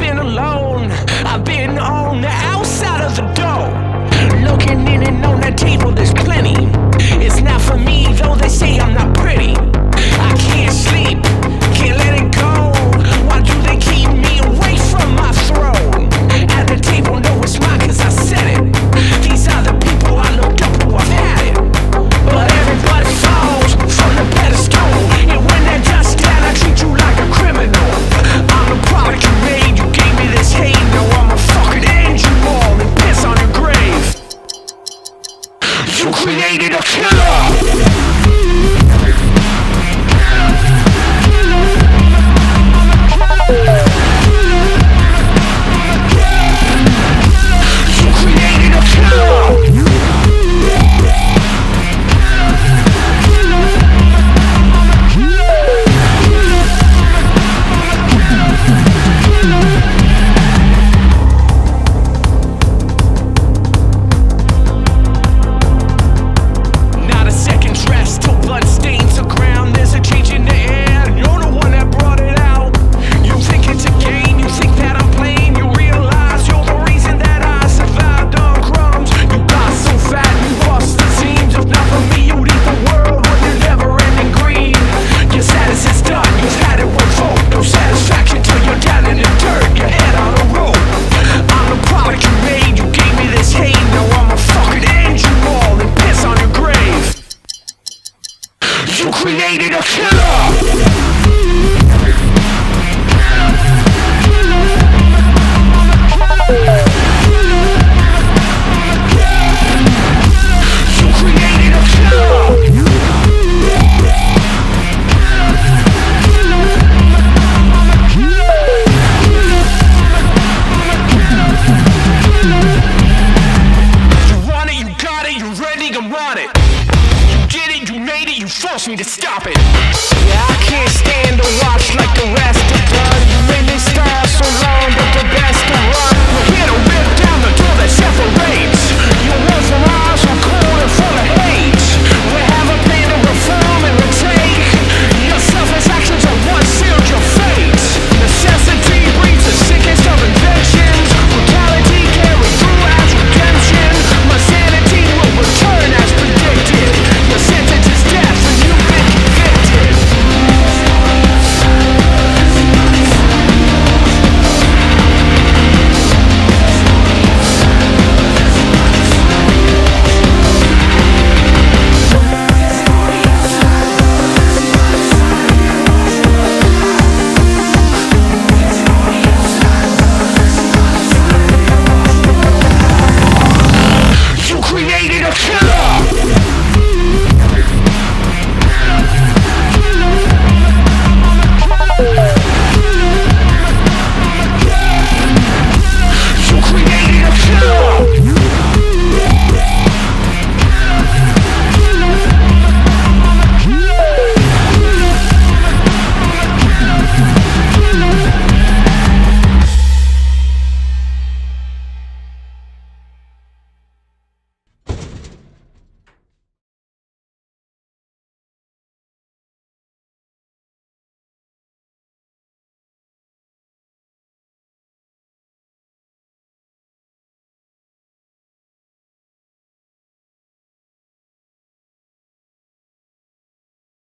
been alone. I've been on the outside of the door, looking in and on that table there's plenty. It's not for me, though they say I'm not pretty. I can't sleep, can't let it go. Why do they keep me away from my throne? At the table, no, it's mine 'cause I said it. These are the people I looked up to, I've had it. But everybody falls from the pedestal, and when they're just down, I treat you like a criminal. I'm the product you made, you gave me this hate. Now I'ma fucking end you all and piss on your grave. You created a killer. You created a killer! Force me to stop it. Yeah, I can't stand to watch like the rest have done. You made me style so long, but the best to run. We're here to rip down the door that separates. Your words from ours are cold and full of hate. We have a plan to reform and retake. Your selfish actions are what sealed your fate. Necessity breeds the sickest of inventions. Brutality carried through as redemption. My sanity will return as predicted. Your sentence is death. Created a killer.